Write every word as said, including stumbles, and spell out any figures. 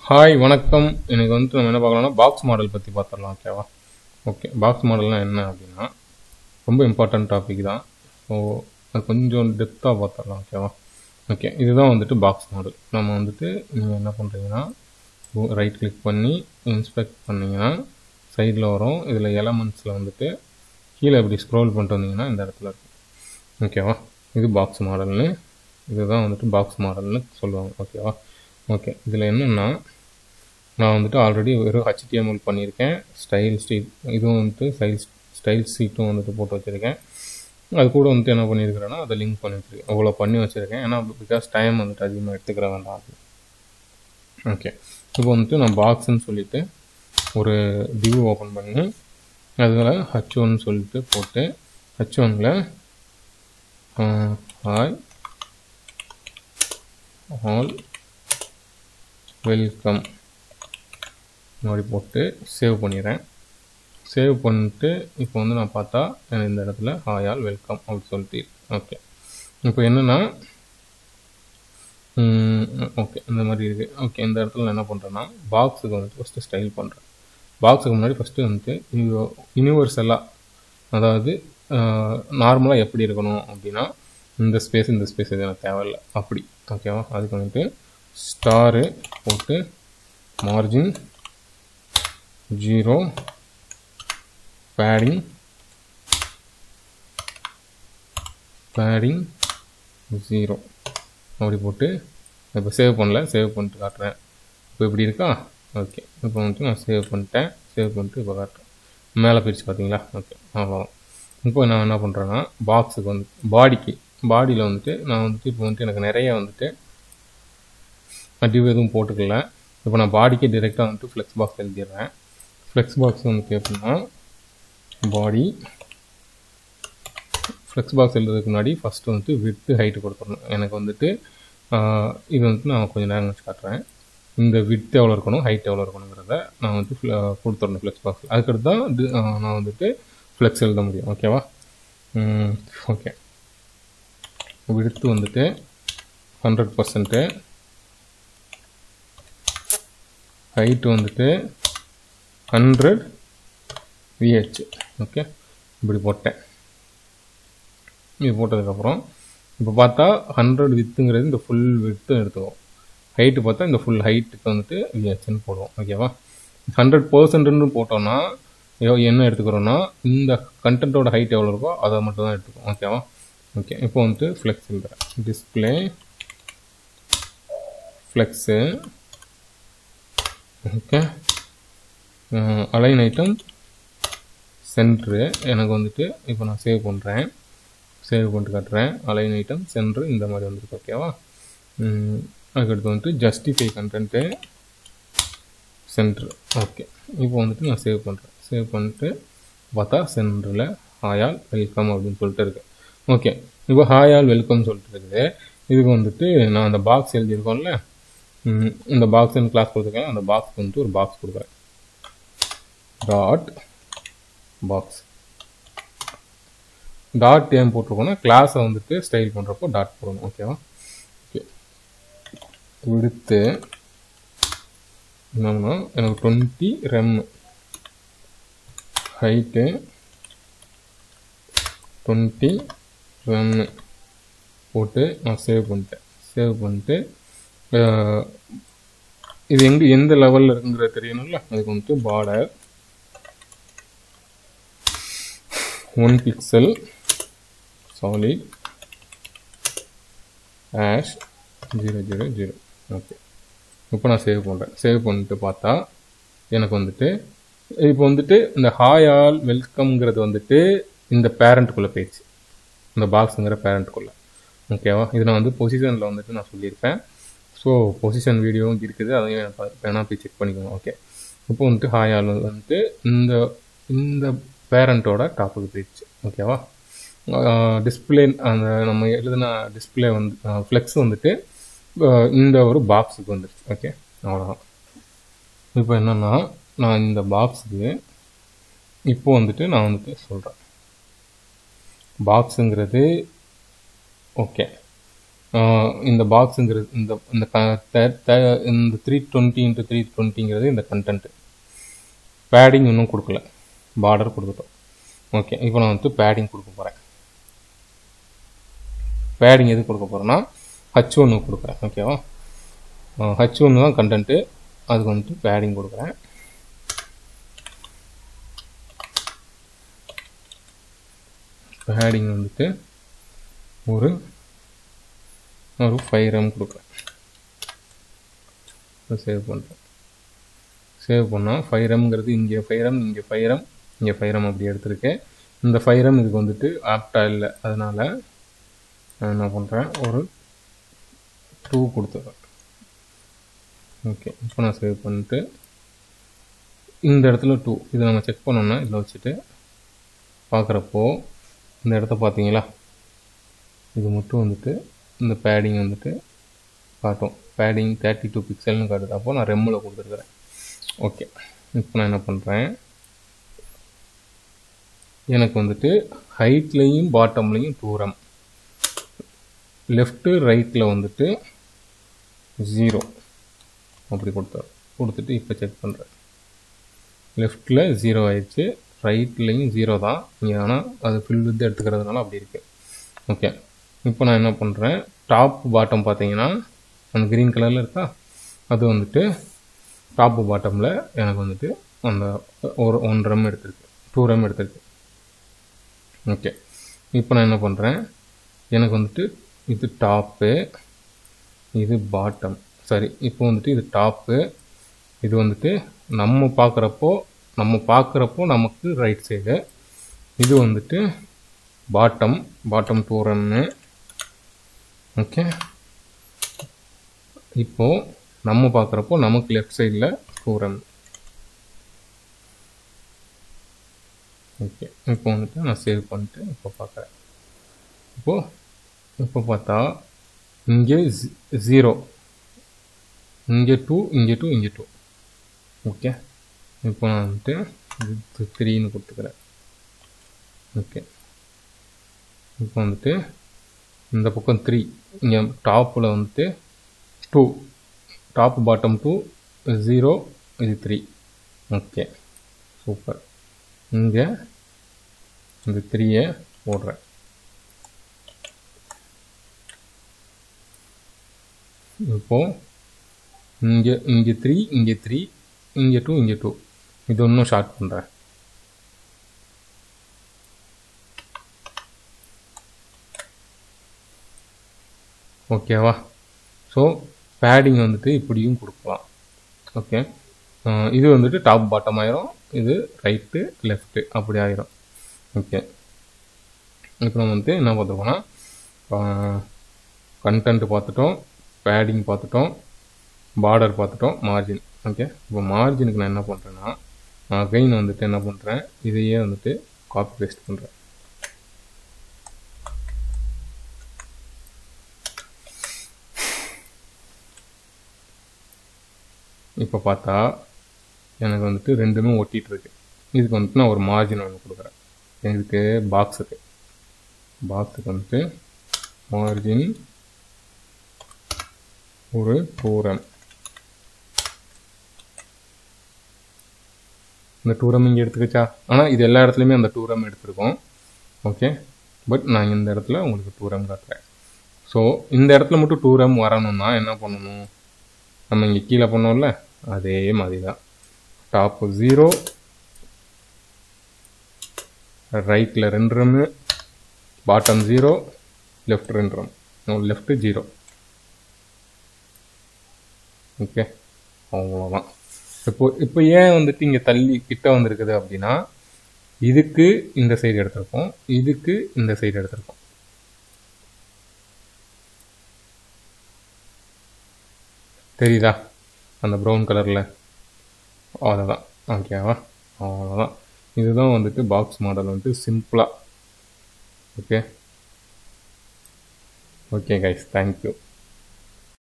Hi வணக்கம். எனக்கு வந்து நம்ம என்ன பார்க்கலாம்னா பாக்ஸ் மாடல் பற்றி பார்த்துடலாம். ஓகேவா? ஓகே, பாக்ஸ் மாடல்னால் என்ன அப்படின்னா ரொம்ப இம்பார்ட்டன்ட் டாபிக் தான். ஸோ அது கொஞ்சம் டெப்த்தாக பார்த்துடலாம். ஓகேவா? ஓகே, இதுதான் வந்துட்டு பாக்ஸ் மாடல். நம்ம வந்துட்டு நீங்கள் என்ன பண்ணுறீங்கன்னா ரைட் கிளிக் பண்ணி இன்ஸ்பெக்ட் பண்ணிங்கன்னா சைடில் வரும். இதில் எலமெண்ட்ஸில் வந்துட்டு கீழே இப்படி ஸ்க்ரோல் பண்ணிட்டு வந்தீங்கன்னா இந்த இடத்துல இருக்கும். ஓகேவா? இது பாக்ஸ் மாடல்னு, இதுதான் வந்துட்டு பாக்ஸ் மாடல்னு சொல்லுவாங்க. ஓகேவா? ஓகே, இதில் என்னென்னா நான் வந்துட்டு ஆல்ரெடி வெறும் ஹெச்டிஎம்எல் பண்ணியிருக்கேன். ஸ்டைல் ஸ்டீட் இதுவும் வந்துட்டு ஸ்டைல் ஸ்டைல் ஷீட்டும் வந்துட்டு போட்டு வச்சுருக்கேன். அது கூட வந்துட்டு என்ன பண்ணியிருக்கிறேன்னா அதை லிங்க் பண்ணி வச்சுருக்கேன். அவ்வளோ பண்ணி வச்சுருக்கேன். ஏன்னா பிகாஸ் டைம் வந்துட்டு அதிகமாக எடுத்துக்கிற வேண்டாம். ஓகே, இப்போ வந்துட்டு நான் பாக்ஸ்ன்னு சொல்லிவிட்டு ஒரு டிவ் ஓப்பன் பண்ணி அதில் ஹச் ஒன்னு சொல்லிட்டு போட்டு ஹச் ஒன்னில் ஹாய் ஆல் வெல்கம் மாதிரி போட்டு சேவ் பண்ணிடுறேன். சேவ் பண்ணிட்டு இப்போ வந்து நான் பார்த்தா இந்த இடத்துல ஹாய் ஆல் வெல்கம் அப்படின்னு சொல்லிட்டு. ஓகே, இப்போ என்னென்னா ஓகே இந்த மாதிரி இருக்குது. ஓகே, இந்த இடத்துல நான் என்ன பண்ணுறேன்னா பாக்ஸுக்கு வந்துட்டு ஃபஸ்ட்டு ஸ்டைல் பண்ணுறேன். பாக்ஸுக்கு முன்னாடி ஃபஸ்ட்டு வந்துட்டு யூனிவர்சலாக, அதாவது நார்மலாக எப்படி இருக்கணும் அப்படின்னா இந்த ஸ்பேஸ் இந்த ஸ்பேஸ் இது எனக்கு தேவையில்லை அப்படி. ஓகேவா? அதுக்கு வந்துட்டு ஸ்டாரு போட்டு margin zero, padding padding zero அப்படி போட்டு இப்போ சேவ் பண்ணல, சேவ் பண்ணிட்டு காட்டுறேன். இப்போ இப்படி இருக்கா? ஓகே, இப்போ வந்துட்டு நான் சேவ் பண்ணிட்டேன். சேவ் பண்ணிட்டு இப்போ காட்டுறேன். மேலே பிரித்து பார்த்தீங்களா? ஓகே, அவ்வளோதான். இப்போ நான் என்ன பண்ணுறேன்னா பாக்ஸுக்கு வந்து பாடிக்கு பாடியில் வந்துட்டு நான் வந்துட்டு இப்போ வந்துட்டு எனக்கு நிறைய வந்துட்டு டிவ் எதுவும் போட்டுக்கல. இப்போ நான் பாடிக்கு டிரெக்டாக வந்துட்டு ஃப்ளெக்ஸ் பாக்ஸ் எழுதிடுறேன். ஃப்ளெக்ஸ் பாக்ஸ் வந்துட்டு எப்படின்னா பாடி ஃப்ளெக்ஸ் பாக்ஸ் எழுதுறதுக்கு முன்னாடி ஃபஸ்ட்டு வந்துட்டு வித்து ஹைட்டு கொடுத்துடணும். எனக்கு வந்துட்டு இது வந்துட்டு நான் கொஞ்சம் நேரம் வச்சு காட்டுறேன். இந்த வித்து எவ்வளோ இருக்கணும், ஹைட் எவ்வளோ இருக்கணுங்கிறத நான் வந்து கொடுத்துடணும் ஃப்ளெக்ஸ் பாக்ஸ். அதுக்கடுத்து தான் நான் வந்துட்டு ஃப்ளெக்ஸ் எழுத முடியும். ஓகேவா? ஓகே, வித்து வந்துட்டு ஹண்ட்ரட் பர்சன்ட்டு, ஹைட்டு வந்துட்டு ஹண்ட்ரட் விஹெச். ஓகே, இப்படி போட்டேன். இது போட்டதுக்கப்புறம் இப்போ பார்த்தா ஹண்ட்ரட் வித்துங்கிறது இந்த ஃபுல் வித்து எடுத்துவோம். ஹைட்டு பார்த்தா இந்த ஃபுல் ஹைட்டுக்கு வந்துட்டு விஹெச்ன்னு போடுவோம். ஓகேவா? ஹண்ட்ரட் பர்சன்ட்னு போட்டோன்னா என்ன எடுத்துக்கிறோன்னா இந்த கண்டென்ட்டோட ஹைட் எவ்வளோ இருக்கோ அதை மட்டும் தான் எடுத்துக்கோம். ஓகேவா? ஓகே, இப்போ வந்துட்டு ஃப்ளெக்ஸ் எழுதுறேன். Display flex. Okay, align item centre. எனக்கு வந்துட்டு இப்போ நான் சேவ் பண்ணுறேன். சேவ் பண்ணிட்டு காட்டுறேன். அலைன் ஐட்டம் சென்ட்ரு இந்த மாதிரி வந்துருக்கு. ஓகேவா? அதுக்கடுத்து வந்துட்டு ஜஸ்டிஃபை கண்டென்ட்டு சென்ட்ரு. ஓகே, இப்போ வந்துட்டு நான் சேவ் பண்ணுறேன். சேவ் பண்ணிட்டு பார்த்தா சென்டரில் ஹாயால் வெல்கம் அப்படின்னு சொல்லிட்டு இருக்கு. ஓகே, இப்போ ஹாயால் வெல்கம் சொல்லிட்டு இருக்குது. இதுக்கு வந்துட்டு நான் அந்த பாக்ஸ் எழுதியிருக்கோம்ல, இந்த பாக்ஸ்ன்னு கிளாஸ் கொடுத்துருக்கேன். அந்த பாக்ஸ்க்கு வந்துட்டு ஒரு பாக்ஸ் கொடுக்குறேன். Dot box. டாட் ஏன் போட்டிருக்கோன்னா கிளாஸை வந்துட்டு ஸ்டைல் பண்ணுறப்போ டாட் போடணும். ஓகேவா? ஓகே, விடுத்து என்னன்னா எனக்கு டுவெண்ட்டி ரெம், ஹைட்டு டுவெண்ட்டி ரெம்னு போட்டு நான் சேவ் பண்ணிட்டேன். சேவ் பண்ணிட்டு இது எங்கே எந்த லெவலில் இருக்குங்கிறது தெரியணும்ல, அதுக்கு வந்துட்டு border one pixel solid hash zero zero zero. Okay, இப்போ நான் சேவ் பண்ணுறேன். சேவ் பண்ணிட்டு பார்த்தா எனக்கு வந்துட்டு இப்போ வந்துட்டு இந்த ஹாய் ஆல் வெல்கம்ங்கிறது வந்துட்டு இந்த பேரண்ட்டுக்குள்ளே போயிடுச்சு, இந்த பாக்ஸுங்கிற பேரண்ட்டுக்குள்ளே. ஓகேவா? இது நான் வந்து பொசிஷனில் வந்துட்டு நான் சொல்லியிருப்பேன். ஸோ பொசிஷன் வீடியோவும் இருக்குது, அதையும் வேணால் போய் செக் பண்ணிக்கோங்க. ஓகே, இப்போ வந்துட்டு ஹாய் ஆல் வந்துட்டு இந்த இந்த பேரண்ட்டோட டாப்புக்கு போயிடுச்சு. ஓகேவா? டிஸ்பிளே அந்த நம்ம எழுதின டிஸ்பிளே வந்து ஃப்ளெக்ஸ் வந்துட்டு இந்த ஒரு பாக்ஸுக்கு வந்துடுச்சு. ஓகே, அவ்வளோதான். இப்போ என்னென்னா நான் இந்த பாக்ஸுக்கு இப்போ வந்துட்டு நான் வந்துட்டு சொல்கிறேன் பாக்ஸுங்கிறது. ஓகே, இந்த பாக்ஸுங்கிறது இந்த இந்த இந்த த்ரீ டுவெண்ட்டி இன்ட்டு த்ரீ டுவெண்ட்டிங்கிறது இந்த கண்டென்ட்டு. பேடிங் இன்னும் கொடுக்கல, பார்டர் கொடுத்துட்டோம். ஓகே, இப்போ நான் வந்து பேடிங் கொடுக்க போகிறேன். பேடிங் எது கொடுக்க போகிறேன்னா ஹச் ஒன்று கொடுக்குறேன். ஓகேவா, ஹச் ஒன்று தான் கண்டென்ட்டு, அதுக்கு வந்துட்டு பேடிங் கொடுக்குறேன். பேடிங் வந்துட்டு ஒரு ஒரு ஃபைவ் எம் கொடுக்குறேன். சேவ் பண்ணுறேன். சேவ் பண்ணால் ஃபைவ் எம்ங்கிறது இங்கே ஃபைவ் எம், இங்கே ஃபைவ் எம், இங்கே ஃபைவ் எம் அப்படி எடுத்துருக்கேன். இந்த ஃபைவ் எம் இதுக்கு வந்துட்டு ஆப்டாக இல்லை, அதனால் நான் என்ன பண்ணுறேன், ஒரு டூ கொடுத்துட்றேன். ஓகே, இப்போ நான் சேவ் பண்ணிட்டு இந்த இடத்துல டூ இதை நம்ம செக் பண்ணோன்னா இதில் வச்சுட்டு பார்க்குறப்போ இந்த இடத்த பார்த்தீங்களா, இது மட்டும் வந்துட்டு இந்த பேடிங் வந்துட்டு காட்டும். பேடிங் தேர்ட்டி டூ பிக்சல்னு காட்டுது. அப்போது நான் ரெம்மில் கொடுத்துருக்குறேன். ஓகே, இப்போ நான் என்ன பண்ணுறேன், எனக்கு வந்துட்டு ஹைட்லேயும் பாட்டம்லேயும் டூ ரெம், லெஃப்ட்டு ரைட்டில் வந்துட்டு ஜீரோ அப்படி கொடுத்தாரு. கொடுத்துட்டு இப்போ செக் பண்ணுறேன். லெஃப்ட்டில் ஜீரோ ஆயிடுச்சு, ரைட்லேயும் ஜீரோ தான் இங்கே, ஆனால் அது ஃபில் வித் எடுத்துக்கிறதுனால அப்படி இருக்குது. ஓகே, இப்போ நான் என்ன பண்ணுறேன், டாப் பாட்டம் பார்த்தீங்கன்னா அந்த க்ரீன் கலரில் இருக்கா, அது வந்துட்டு டாப்பு பாட்டமில் எனக்கு வந்துட்டு அந்த ஒரு ஒன் ரெம் எடுத்துருக்கு, டூ ரெம் எடுத்துருக்கு. ஓகே, இப்போ நான் என்ன பண்ணுறேன், எனக்கு வந்துட்டு இது டாப்பு, இது பாட்டம். சரி, இப்போ வந்துட்டு இது டாப்பு, இது வந்துட்டு நம்ம பார்க்குறப்போ நம்ம பார்க்குறப்போ நமக்கு ரைட் சைடு, இது வந்துட்டு பாட்டம், பாட்டம் டூ ரெம்னு. ஓகே, இப்போது நம்ம பார்க்குறப்போ நமக்கு லெஃப்ட் சைடில் டூ ரெம். ஓகே, இப்போ வந்துட்டு நான் சேவ் பண்ணிட்டு இப்போ பார்க்குறேன். இப்போது இப்போ பார்த்தா இங்கே ஜீரோ, இங்கே டூ, இங்கே டூ, இங்கே டூ. ஓகே, இப்போ நான் வந்துட்டு இது த்ரீன்னு கொடுத்துக்கிறேன். ஓகே, இப்போ வந்துட்டு இந்த பக்கம் த்ரீ, இங்கே டாப்பில் வந்துட்டு two, top bottom two, zero, இது த்ரீ. Okay, super. இங்கே இந்த த்ரீயை போடுறேன். இப்போது இங்கே இங்கே த்ரீ, இங்கே த்ரீ, இங்கே டூ, இங்கே டூ, இது ஒன்றும் ஷார்ட் பண்ணுறேன். ஓகேவா, ஸோ பேடிங் வந்துட்டு இப்படியும் கொடுக்கலாம். ஓகே, இது வந்துட்டு டாப் பாட்டம் ஆயிரும், இது ரைட்டு லெஃப்ட்டு அப்படி ஆயிரும். ஓகே, இப்போ நம்ம வந்துட்டு என்ன பார்த்துருக்கோன்னா கண்டென்ட் பார்த்துட்டோம், பேடிங் பார்த்துட்டோம், பார்டர் பார்த்துட்டோம், மார்ஜின். ஓகே, இப்போ மார்ஜினுக்கு நான் என்ன பண்ணுறேன்னா அகைன் வந்துட்டு என்ன பண்ணுறேன், இதையே வந்துட்டு காப்பி பேஸ்ட் பண்ணுறேன். இப்போ பார்த்தா எனக்கு வந்துட்டு ரெண்டுமே ஒட்டிகிட்டு இருக்கு. இதுக்கு வந்துட்டு நான் ஒரு மார்ஜின் ஒன்று கொடுக்குறேன். இதுக்கு பாக்ஸுக்கு பாக்ஸுக்கு வந்துட்டு மார்ஜின் ஒரு டூ ரெம். இந்த டூ ரெம் இங்கே எடுத்துக்கிச்சா, ஆனால் இது எல்லா இடத்துலையுமே அந்த டூ ரெம் எடுத்துருக்கோம். ஓகே, பட் நான் இந்த இடத்துல உங்களுக்கு டூ ரெம் காட்டுறேன். ஸோ இந்த இடத்துல மட்டும் டூ ரெம் வரணும்னா என்ன பண்ணணும், நம்ம இங்கே கீழே பண்ணோம்ல அதே மாதிரி தான். டாப்பு ஜீரோ, ரைட்டில் ரெண்டு ரெம்மு, பாட்டம் ஜீரோ, லெஃப்ட் ரெண்டு ரெம், லெஃப்ட்டு ஜீரோ. ஓகே, அவ்வளோதான். இப்போ இப்போ ஏன் வந்துட்டு இங்கே தள்ளி கிட்ட வந்திருக்குது அப்படின்னா இதுக்கு இந்த சைடு எடுத்திருக்கோம், இதுக்கு இந்த சைடு எடுத்திருக்கோம். தெரியுதா அந்த ப்ரௌன் கலரில், அவ்வளோதான். ஓகேவா, அவ்வளோதான். இதுதான் வந்துட்டு பாக்ஸ் மாடல் வந்துட்டு சிம்பிளாக. Okay okay guys, thank you.